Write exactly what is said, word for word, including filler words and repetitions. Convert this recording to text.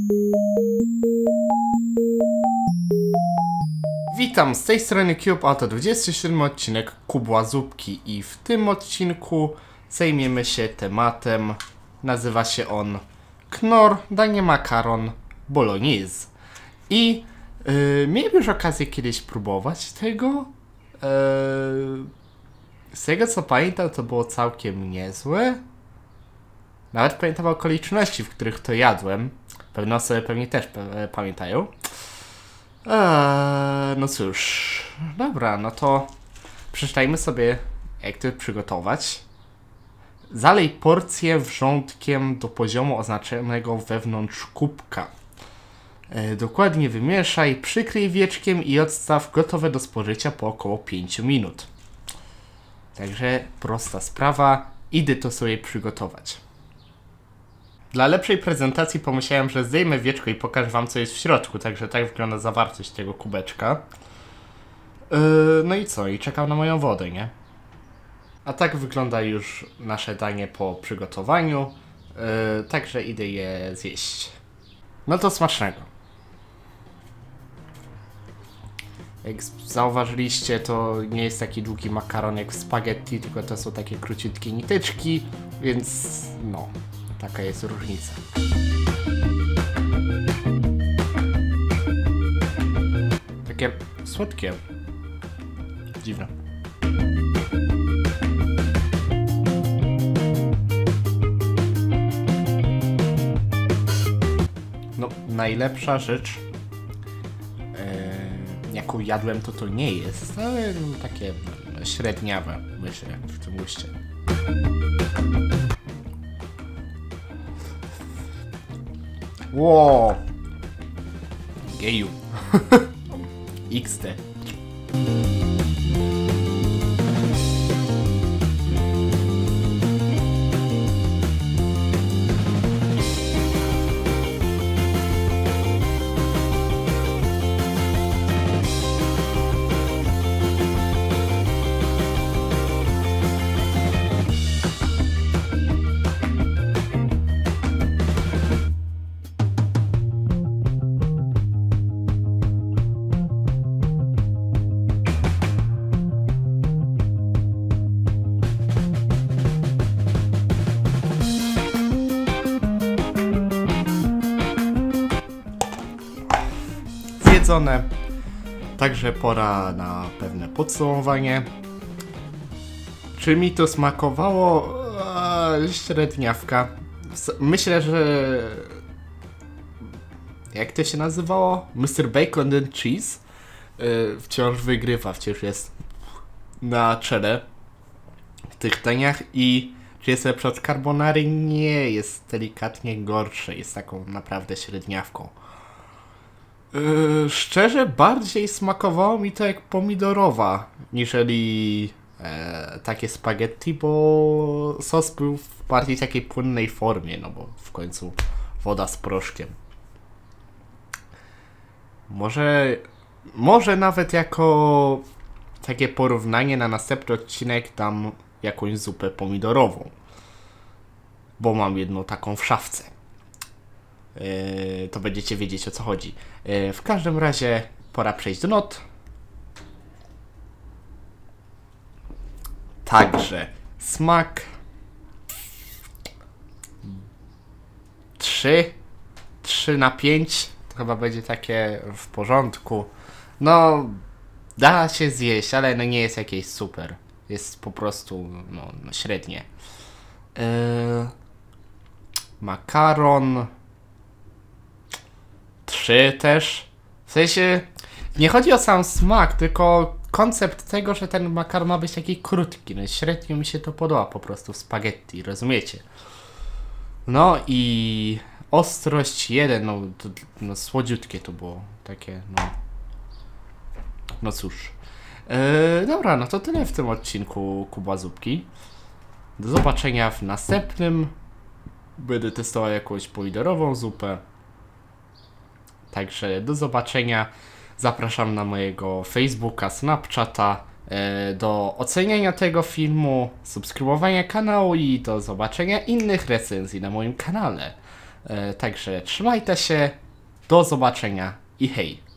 Witam, z tej strony Cube, a to dwudziesty siódmy odcinek Kubła Zupki i w tym odcinku zajmiemy się tematem, nazywa się on Knorr, danie makaron bolognese. I yy, miałem już okazję kiedyś próbować tego. Yy, z tego co pamiętam, to było całkiem niezłe. Nawet pamiętam okoliczności, w których to jadłem. Pewne osoby pewnie też pe pamiętają. Eee, no cóż, dobra, no to przeczytajmy sobie, jak to przygotować. Zalej porcję wrzątkiem do poziomu oznaczonego wewnątrz kubka. Eee, dokładnie wymieszaj, przykryj wieczkiem i odstaw gotowe do spożycia po około pięciu minut. Także prosta sprawa, idę to sobie przygotować. Dla lepszej prezentacji pomyślałem, że zdejmę wieczko i pokażę wam, co jest w środku, także tak wygląda zawartość tego kubeczka. Yy, no i co? I czekam na moją wodę, nie? A tak wygląda już nasze danie po przygotowaniu, yy, także idę je zjeść. No to smacznego. Jak zauważyliście, to nie jest taki długi makaron jak w spaghetti, tylko to są takie króciutkie niteczki, więc no... Taka jest różnica. Takie słodkie. Dziwne. No, najlepsza rzecz, yy, jaką jadłem, to to nie jest, ale takie średniawe, myślę, w tym guście. Wow. Geju. X D. Zjedzone. Także pora na pewne podsumowanie. Czy mi to smakowało? Eee, średniawka. Myślę, że... Jak to się nazywało? mister Bacon and Cheese yy, wciąż wygrywa, wciąż jest na czele w tych daniach. I czy jest lepsze od carbonary? Nie, jest delikatnie gorsze. Jest taką naprawdę średniawką. Yy, szczerze, bardziej smakowało mi to jak pomidorowa, niżeli e, takie spaghetti, bo sos był w bardziej takiej płynnej formie, no bo w końcu woda z proszkiem. Może, może nawet jako takie porównanie na następny odcinek dam jakąś zupę pomidorową, bo mam jedną taką w szafce. Yy, to będziecie wiedzieć, o co chodzi. Yy, w każdym razie pora przejść do not. Także smak trzy trzy na pięć to chyba będzie takie w porządku. No, da się zjeść, ale no nie jest jakieś super. Jest po prostu no, no średnie. Yy, makaron trzy też. W sensie nie chodzi o sam smak, tylko koncept tego, że ten makaron ma być taki krótki. No średnio mi się to podoba po prostu w spaghetti, rozumiecie? No i ostrość jeden, no, to, no słodziutkie to było. Takie, no. No cóż. Yy, dobra, no to tyle w tym odcinku Kubła Zupki. Do zobaczenia w następnym. Będę testował jakąś pomidorową zupę. Także do zobaczenia. Zapraszam na mojego Facebooka, Snapchata, e, do oceniania tego filmu, subskrybowania kanału i do zobaczenia innych recenzji na moim kanale. E, także trzymajcie się, do zobaczenia i hej!